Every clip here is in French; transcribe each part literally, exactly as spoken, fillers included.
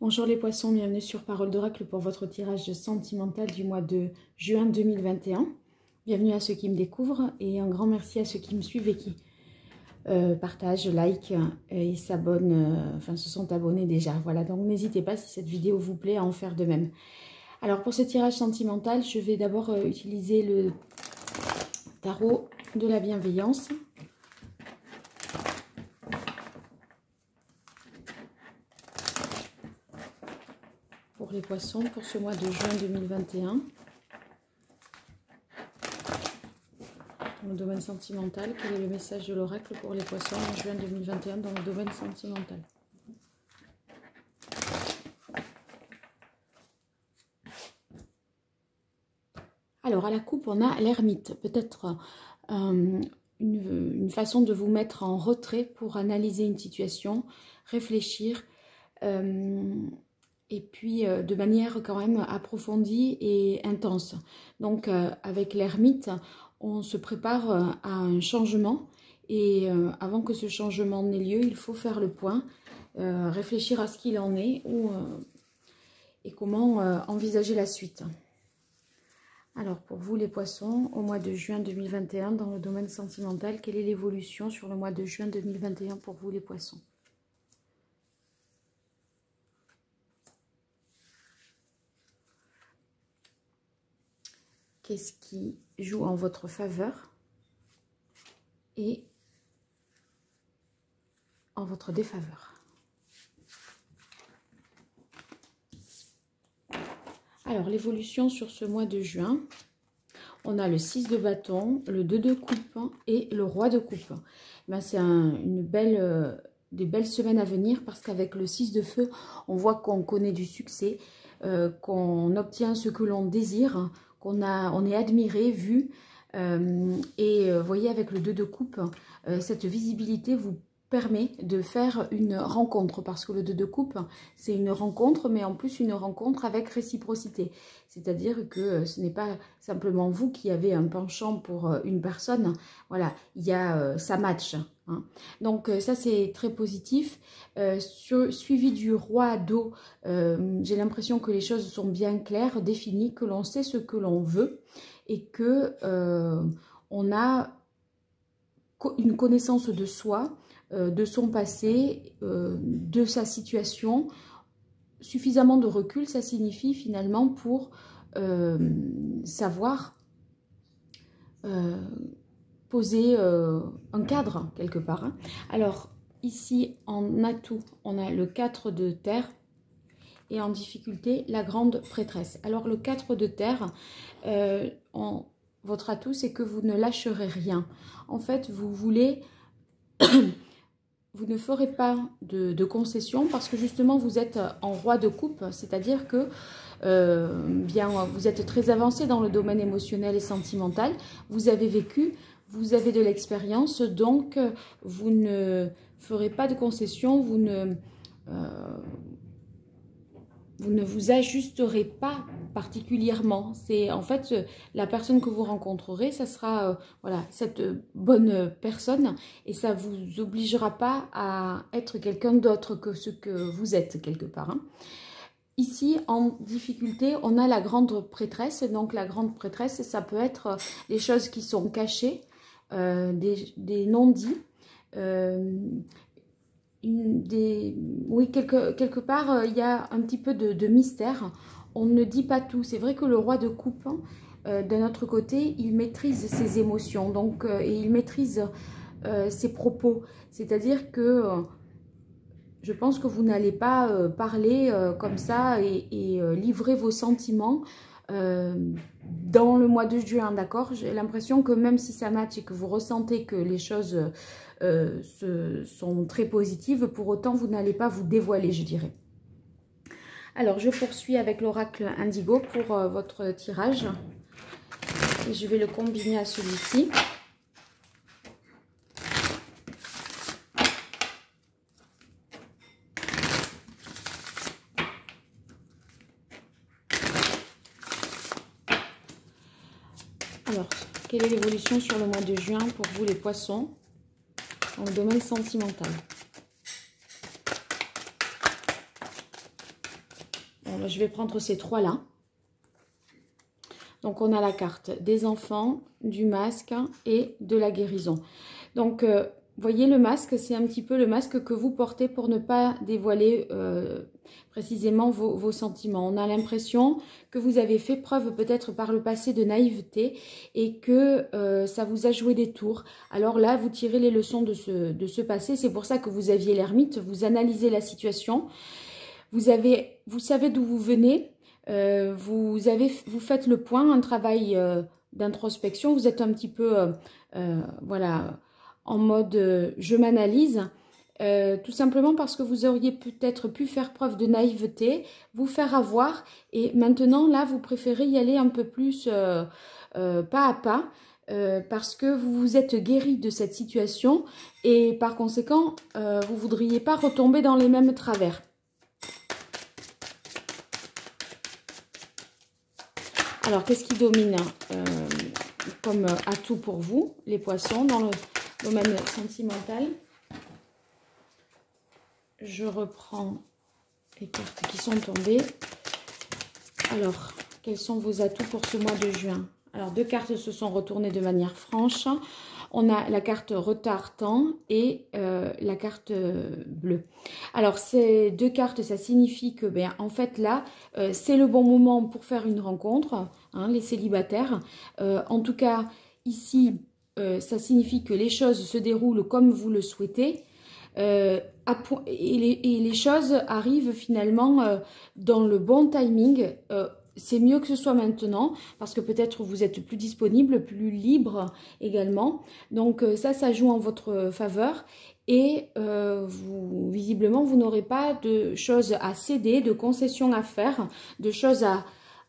Bonjour les poissons, bienvenue sur Parole d'Oracle pour votre tirage sentimental du mois de juin deux mille vingt et un. Bienvenue à ceux qui me découvrent et un grand merci à ceux qui me suivent et qui euh, partagent, like et s'abonnent, euh, enfin se sont abonnés déjà. Voilà, donc n'hésitez pas si cette vidéo vous plaît à en faire de même. Alors pour ce tirage sentimental, je vais d'abord euh, utiliser le tarot de la bienveillance. Pour les poissons, pour ce mois de juin deux mille vingt et un. Dans le domaine sentimental, quel est le message de l'oracle pour les poissons en juin deux mille vingt et un dans le domaine sentimental? Alors, à la coupe, on a l'ermite. Peut-être euh, une, une façon de vous mettre en retrait pour analyser une situation, réfléchir, euh, et puis euh, de manière quand même approfondie et intense. Donc, euh, avec l'ermite, on se prépare à un changement. Et euh, avant que ce changement n'ait lieu, il faut faire le point, euh, réfléchir à ce qu'il en est ou, euh, et comment euh, envisager la suite. Alors, pour vous les poissons, au mois de juin deux mille vingt et un, dans le domaine sentimental, quelle est l'évolution sur le mois de juin deux mille vingt et un pour vous les poissons? Qu'est-ce qui joue en votre faveur et en votre défaveur? Alors, l'évolution sur ce mois de juin, on a le six de bâton, le deux de coupe et le roi de coupe. Ben, c'est un, une belle, euh, des belles semaines à venir parce qu'avec le six de feu, on voit qu'on connaît du succès, euh, qu'on obtient ce que l'on désire, qu'on a, on est admiré, vu. Euh, et vous voyez, avec le deux de coupe, euh, cette visibilité vous permet de faire une rencontre, parce que le deux de coupe, c'est une rencontre, mais en plus une rencontre avec réciprocité. C'est-à-dire que ce n'est pas simplement vous qui avez un penchant pour une personne, voilà, il y a, ça match. Hein. Donc ça, c'est très positif. Euh, sur, suivi du roi d'eau, euh, j'ai l'impression que les choses sont bien claires, définies, que l'on sait ce que l'on veut et que euh, on a une connaissance de soi, de son passé, euh, de sa situation, suffisamment de recul, ça signifie finalement pour euh, savoir euh, poser euh, un cadre quelque part. Hein. Alors ici en atout, on a le quatre de terre et en difficulté la grande prêtresse. Alors le quatre de terre, euh, on, votre atout c'est que vous ne lâcherez rien. En fait vous voulez... Vous ne ferez pas de, de concessions parce que justement vous êtes en roi de coupe, c'est-à-dire que euh, bien, vous êtes très avancé dans le domaine émotionnel et sentimental, vous avez vécu, vous avez de l'expérience, donc vous ne ferez pas de concessions, vous ne, euh, vous ne vous ajusterez pas particulièrement. C'est en fait la personne que vous rencontrerez, ça sera euh, voilà, cette bonne personne et ça vous obligera pas à être quelqu'un d'autre que ce que vous êtes quelque part. Hein. Ici, en difficulté, on a la grande prêtresse. Donc la grande prêtresse, ça peut être les choses qui sont cachées, euh, des, des non-dits, euh, Une des... Oui, quelque, quelque part, euh, il y a un petit peu de, de mystère. On ne dit pas tout. C'est vrai que le roi de coupe, euh, d'un autre côté, il maîtrise ses émotions. Donc, euh, et il maîtrise euh, ses propos. C'est-à-dire que euh, je pense que vous n'allez pas euh, parler euh, comme ça et, et euh, livrer vos sentiments euh, dans le mois de juin, d'accord? J'ai l'impression que même si ça match et que vous ressentez que les choses... Euh, ce, sont très positives, pour autant vous n'allez pas vous dévoiler, je dirais. Alors je poursuis avec l'oracle indigo pour euh, votre tirage et je vais le combiner à celui-ci. Alors, quelle est l'évolution sur le mois de juin pour vous les poissons dans le domaine sentimental? Bon, là, je vais prendre ces trois-là. Donc, on a la carte des enfants, du masque et de la guérison. Donc, euh, vous voyez, le masque, c'est un petit peu le masque que vous portez pour ne pas dévoiler euh, précisément vos, vos sentiments. On a l'impression que vous avez fait preuve peut-être par le passé de naïveté et que euh, ça vous a joué des tours. Alors là, vous tirez les leçons de ce, de ce passé. C'est pour ça que vous aviez l'ermite. Vous analysez la situation. Vous, avez, vous savez d'où vous venez. Euh, vous, avez, vous faites le point, un travail euh, d'introspection. Vous êtes un petit peu, euh, euh, voilà, en mode euh, je m'analyse. Euh, tout simplement parce que vous auriez peut-être pu faire preuve de naïveté, vous faire avoir. Et maintenant, là, vous préférez y aller un peu plus euh, euh, pas à pas. Euh, parce que vous vous êtes guéri de cette situation. Et par conséquent, euh, vous ne voudriez pas retomber dans les mêmes travers. Alors, qu'est-ce qui domine euh, comme atout pour vous, les poissons, dans le domaine sentimental? Je reprends les cartes qui sont tombées. Alors, quels sont vos atouts pour ce mois de juin? Alors, deux cartes se sont retournées de manière franche. On a la carte retard-temps et euh, la carte bleue. Alors, ces deux cartes, ça signifie que, ben, en fait, là, euh, c'est le bon moment pour faire une rencontre, hein, les célibataires. Euh, en tout cas, ici, euh, ça signifie que les choses se déroulent comme vous le souhaitez. Euh, et, les, et les choses arrivent finalement euh, dans le bon timing. Euh, c'est mieux que ce soit maintenant parce que peut-être vous êtes plus disponible, plus libre également. Donc euh, ça, ça joue en votre faveur et euh, vous, visiblement, vous n'aurez pas de choses à céder, de concessions à faire, de choses à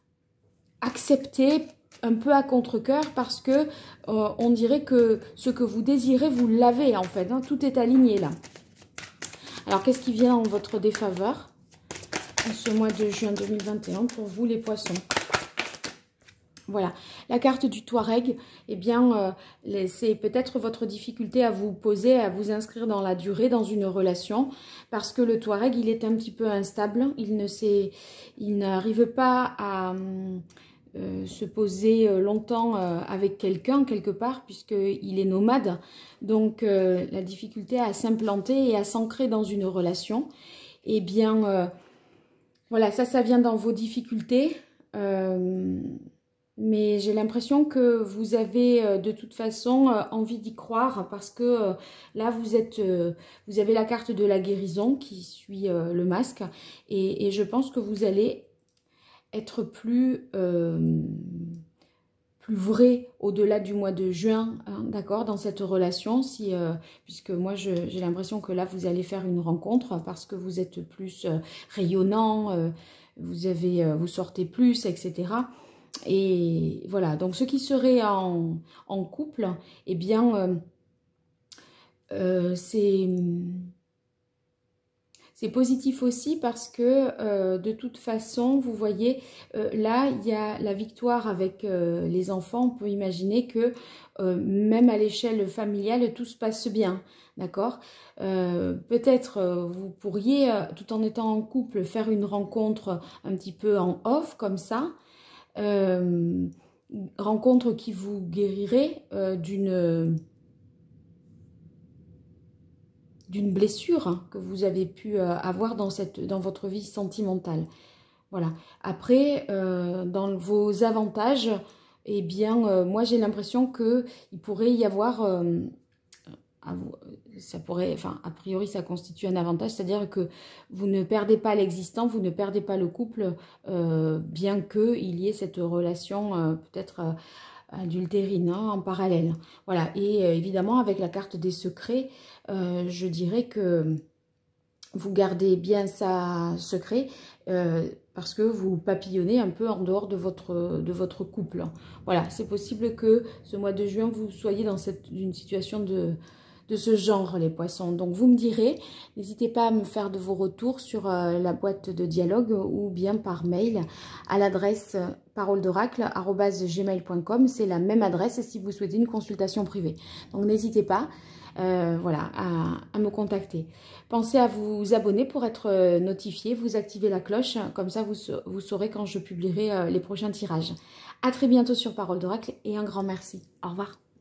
accepter un peu à contre-cœur parce que euh, on dirait que ce que vous désirez, vous l'avez en fait. Hein, tout est aligné là. Alors, qu'est-ce qui vient en votre défaveur en ce mois de juin deux mille vingt et un pour vous les poissons? Voilà, la carte du Touareg, eh bien, euh, c'est peut-être votre difficulté à vous poser, à vous inscrire dans la durée, dans une relation, parce que le Touareg, il est un petit peu instable, il ne sait, il n'arrive pas à euh, se poser longtemps euh, avec quelqu'un, quelque part, puisqu'il est nomade, donc euh, la difficulté à s'implanter et à s'ancrer dans une relation, eh bien, euh, voilà, ça, ça vient dans vos difficultés, euh, mais j'ai l'impression que vous avez euh, de toute façon euh, envie d'y croire parce que euh, là, vous êtes, euh, vous avez la carte de la guérison qui suit euh, le masque et, et je pense que vous allez être plus, euh, plus vrai au-delà du mois de juin, hein, d'accord, dans cette relation, si, euh, puisque moi, j'ai l'impression que là, vous allez faire une rencontre parce que vous êtes plus euh, rayonnant, euh, vous, avez, euh, vous sortez plus, et cetera. Et voilà, donc ceux qui seraient en, en couple, eh bien, euh, euh, c'est c'est positif aussi parce que euh, de toute façon, vous voyez, euh, là, il y a la victoire avec euh, les enfants. On peut imaginer que euh, même à l'échelle familiale, tout se passe bien, d'accord? euh, Peut-être euh, vous pourriez, euh, tout en étant en couple, faire une rencontre un petit peu en off, comme ça. Euh, rencontre qui vous guérirait euh, d'une d'une blessure hein, que vous avez pu euh, avoir dans, cette, dans votre vie sentimentale. Voilà. Après, euh, dans vos avantages, eh bien, euh, moi j'ai l'impression qu'il pourrait y avoir... Euh, ça pourrait, enfin, a priori, ça constitue un avantage, c'est-à-dire que vous ne perdez pas l'existant, vous ne perdez pas le couple, euh, bien qu'il y ait cette relation euh, peut-être euh, adultérine hein, en parallèle. Voilà, et euh, évidemment, avec la carte des secrets, euh, je dirais que vous gardez bien ça secret euh, parce que vous papillonnez un peu en dehors de votre, de votre couple. Voilà, c'est possible que ce mois de juin, vous soyez dans cette, une situation de... de ce genre, les poissons. Donc, vous me direz, n'hésitez pas à me faire de vos retours sur euh, la boîte de dialogue ou bien par mail à l'adresse parole d'oracle arobase gmail point com. C'est la même adresse si vous souhaitez une consultation privée. Donc, n'hésitez pas. euh, voilà, à, à me contacter. Pensez à vous abonner pour être notifié, vous activez la cloche, comme ça vous, vous saurez quand je publierai les prochains tirages. À très bientôt sur Parole d'Oracle et un grand merci. Au revoir.